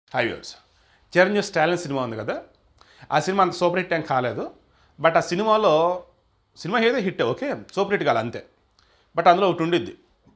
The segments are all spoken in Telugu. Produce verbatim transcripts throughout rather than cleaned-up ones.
High viewers, Chiranjeevi Stalin cinema ఉంది కదా, ఆ సినిమా అంత సూపర్ హిట్ ఏం కాలేదు. బట్ ఆ సినిమాలో సినిమా ఏదో హిట్, ఓకే, సూపర్ హిట్ కాదు అంతే. బట్ అందులో ఒకటి ఉండిద్ది,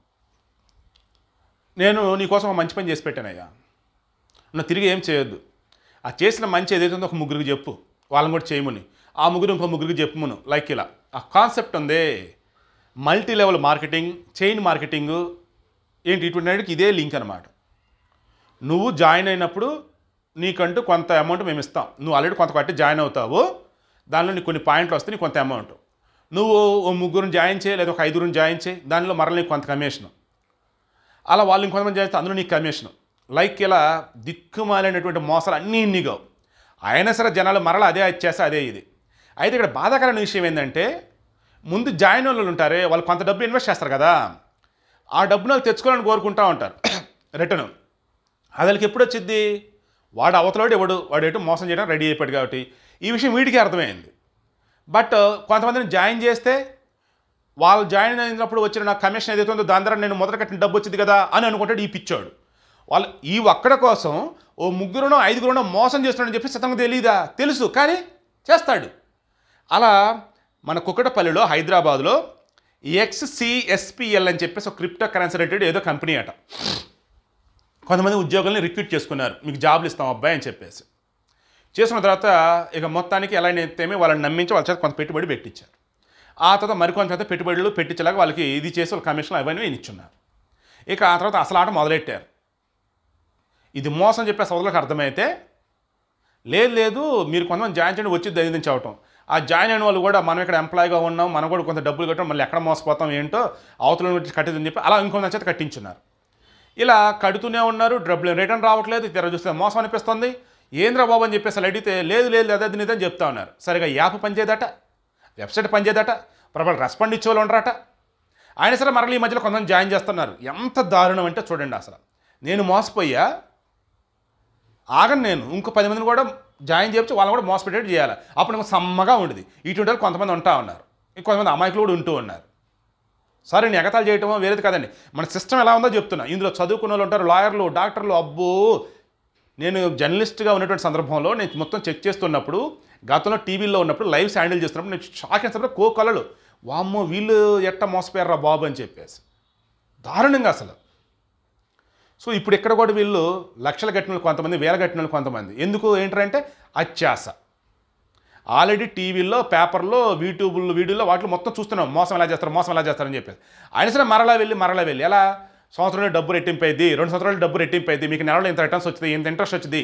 నేను నీకోసం ఒక మంచి పని చేసి పెట్టానయ్యా, నువ్వు తిరిగి ఏం చేయొద్దు, ఆ చేసిన మంచి ఏదైతే ఉందో ఒక ముగ్గురికి చెప్పు, వాళ్ళని కూడా చేయమని, ఆ ముగ్గురు ఇంకో ముగ్గురికి చెప్పుమును. లైక్ ఇలా ఆ కాన్సెప్ట్ ఉంది. Multi level marketing, chain marketing ఏంటి, ఇటువంటి ఇదే లింక్ అనమాట. నువ్వు జాయిన్ అయినప్పుడు నీకంటూ కొంత అమౌంట్ మేము ఇస్తాం. నువ్వు ఆల్రెడీ కొంత కట్టి జాయిన్ అవుతావు, దానిలో నీకు కొన్ని పాయింట్లు వస్తే నీకు కొంత అమౌంట్. నువ్వు ఓ ముగ్గురిని జాయిన్ చేయి, లేదా ఒక ఐదుగురిని జాయిన్ చేయి, దానిలో మరల నీకు కొంత కమిషన్. అలా వాళ్ళు ఇంకొంతమంది జాయిన్ చేస్తే అందులో నీకు కమిషన్. లైక్ ఇలా దిక్కుమాలినటువంటి మోసాలు అన్నీ ఇన్నిగా అయినా సరే జనాలు మరలా అదే చేస్తే అదే ఇది. అయితే ఇక్కడ బాధాకరమైన విషయం ఏంటంటే, ముందు జాయిన్ వాళ్ళు ఉంటారే, వాళ్ళు కొంత డబ్బు ఇన్వెస్ట్ చేస్తారు కదా, ఆ డబ్బును వాళ్ళు తెచ్చుకోవాలని కోరుకుంటూ ఉంటారు రిటర్న్. అది వాళ్ళకి ఎప్పుడు వచ్చింది, వాడు అవతలోడు ఎవడు వాడు ఎటు మోసం చేయడం రెడీ అయిపోయాడు కాబట్టి ఈ విషయం వీడికి అర్థమైంది. బట్ కొంతమందిని జాయిన్ చేస్తే వాళ్ళు జాయిన్ అయినప్పుడు వచ్చిన నా కమిషన్ ఏదైతే ఉందో దాని ద్వారా నేను మొదట కట్టిన డబ్బు వచ్చింది కదా అని అనుకుంటాడు ఈ పిచ్చోడు. వాళ్ళు ఈ ఒక్కడ కోసం ఓ ముగ్గురునో ఐదుగురునో మోసం చేస్తున్నాడని చెప్పి సతంగా తెలియదా, తెలుసు కానీ చేస్తాడు. అలా మన కుక్కటపల్లిలో హైదరాబాద్లో ఎక్స్సిఎస్పిఎల్ అని చెప్పేసి ఒక క్రిప్టో కరెన్సీ రిలేటెడ్ ఏదో కంపెనీ అట. కొంతమంది ఉద్యోగుల్ని రిక్రూట్ చేసుకున్నారు, మీకు జాబ్లు ఇస్తాం అబ్బాయి అని చెప్పేసి. చేసుకున్న తర్వాత ఇక మొత్తానికి ఎలా అయితేమే వాళ్ళని నమ్మించి వాళ్ళ చేత కొంత పెట్టుబడి పెట్టించారు. ఆ తర్వాత మరికొంత చేత పెట్టుబడులు పెట్టించేలాగా వాళ్ళకి ఇది చేసి వాళ్ళ కమిషన్లు అవన్నీ ఇచ్చున్నారు. ఇక ఆ తర్వాత అసలు ఆట మొదలెట్టారు. ఇది మోసం చెప్పేసి సోదరులకు అర్థమైతే, లేదు లేదు మీరు కొంతమంది జాయిన్ చేయండి వచ్చి దైదించి అవటం. ఆ జాయిన్ అయిన వాళ్ళు కూడా మనం ఇక్కడ ఎంప్లాయ్గా ఉన్నాం, మనం కూడా కొంత డబ్బులు కట్టడం, మళ్ళీ ఎక్కడ మోసపోతాం ఏంటో అవతల నుంచి కట్టేదని చెప్పి అలా ఇంకొంత చేత కట్టించున్నారు. ఇలా కడుతూనే ఉన్నారు, డబ్బులు రిటర్న్ రావట్లేదు. తెర చూస్తే మోసం అనిపిస్తుంది. ఏంద్ర బాబు అని చెప్పేసి అలా అడిగితే లేదు లేదు అదే నిదని చెప్తా ఉన్నారు. సరిగా యాప్ పనిచేయదట, వెబ్సైట్ పనిచేయదట, ప్రభావం రెస్పాండ్ ఇచ్చే వాళ్ళు ఉండరట. అయినా సరే మరల ఈ మధ్యలో కొంతమంది జాయిన్ చేస్తున్నారు. ఎంత దారుణం అంటే చూడండి, అసలు నేను మోసపోయా, ఆగను నేను ఇంకో పది మందిని కూడా జాయిన్ చేయొచ్చు, వాళ్ళని కూడా మోసపెట్టేట్టు చేయాలి. అప్పుడు ఇంకా సమ్మగా ఉండేది. ఇటువంటి వాళ్ళు కొంతమంది ఉంటా ఉన్నారు, ఇంకొంతమంది అమాయకులు కూడా ఉంటూ ఉన్నారు. సరే నేను ఎగతాలు చేయటమో వేరేది కాదండి, మన సిస్టమ్ ఎలా ఉందో చెప్తున్నా. ఇందులో చదువుకున్న వాళ్ళు ఉంటారు, లాయర్లు, డాక్టర్లు. అబ్బో, నేను జర్నలిస్ట్గా ఉన్నటువంటి సందర్భంలో నేను మొత్తం చెక్ చేస్తున్నప్పుడు, గతంలో టీవీలో ఉన్నప్పుడు లైవ్స్ హ్యాండిల్ చేస్తున్నప్పుడు నేను షాక్ అయిన కో కళలు, వామ్మో వీళ్ళు ఎట్ట మోసపోయారా బాబు అని చెప్పేసి దారుణంగా అసలు. సో ఇప్పుడు ఇక్కడ కూడా వీళ్ళు లక్షల కట్టిన కొంతమంది, వేల కట్టిన కొంతమంది. ఎందుకు ఏంటంటే అత్యాస. ఆల్రెడీ టీవీల్లో, పేపర్లో, యూట్యూబ్లో, వీడియోలో వాటిలో మొత్తం చూస్తున్నాం మోసం ఎలా చేస్తారు, మోసం ఎలా చేస్తారని చెప్పేసి. అయినా సరే మరలా వెళ్ళి మరలా వెళ్ళి ఎలా సంవత్సరంలో డబ్బు రెట్టింపు అయింది, రెండు సంవత్సరాలు డబ్బు రెట్టింపు అయింది, మీకు నెలలో ఇంత రిటర్న్స్ వచ్చింది, ఇంత ఇంట్రెస్ట్ వచ్చింది,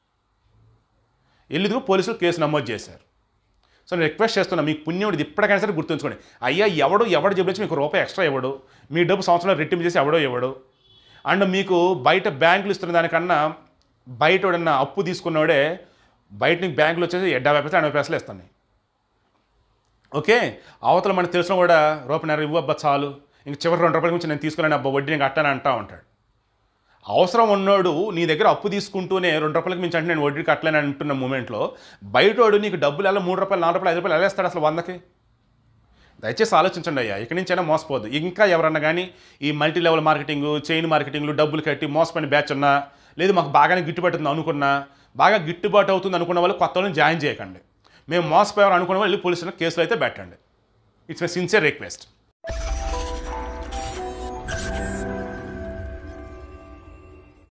వెళ్ళిదిగో పోలీసులు కేసు నమోదు చేశారు. సో నేను రిక్వెస్ట్ చేస్తున్నా, మీకు పుణ్యముడిది ఇప్పటికైనా సరే గుర్తుంచుకోండి. అయ్యా ఎవడు ఎవడు చెప్పి మీకు రూపాయి ఎక్స్ట్రా ఇవ్వడు, మీ డబ్బు సంవత్సరంలో రెట్టింపు చేసి ఎవడో ఇవ్వడు. అండ్ మీకు బయట బ్యాంకులు ఇస్తున్న దానికన్నా బయట ఎవడన్నా అప్పు తీసుకున్నవాడే బయట నీకు బ్యాంకులు వచ్చేసి డెబ్బై పైసలు ఎనభై పైసలు ఇస్తున్నాయి. ఓకే, అవతల మనకు తెలిసిన కూడా రూపాయన్నర ఇవ్వు అబ్బా చాలు, ఇంక చివరి రెండు రూపాయల గురించి నేను తీసుకున్నాను అబ్బా వడ్డీ నేను కట్టాను అంటా ఉంటాడు. అవసరం ఉన్నాడు నీ దగ్గర అప్పు తీసుకుంటూనే రెండు రూపాయలకి మించి అంటే నేను వడ్డీ కట్టలేని అంటున్న మూమెంట్లో బయటోడు నీకు డబ్బులు ఎలా మూడు రూపాయలు నాలుగు రూపాయలు ఐదు రూపాయలు ఎలా వేస్తాడు అసలు వందకి? దయచేసి ఆలోచించండి అయ్యా, ఇక్కడి నుంచైనా మోసపోద్దు. ఇంకా ఎవరన్నా కానీ ఈ మల్టీ లెవెల్ మార్కెటింగ్, చైన్ మార్కెటింగ్లు డబ్బులు కట్టి మోసపోయిన బ్యాచ్ ఉన్నా, లేదు మాకు బాగానే గిట్టుబాటు అవుతుంది అనుకున్నా, బాగా గిట్టుబాటు అవుతుంది అనుకున్న వాళ్ళు కొత్త వాళ్ళని జాయిన్ చేయకండి. మేము మోసపోయామని అనుకున్న వాళ్ళు వెళ్ళి పోలీసులకు కేసులు అయితే పెట్టండి. It's my sincere request.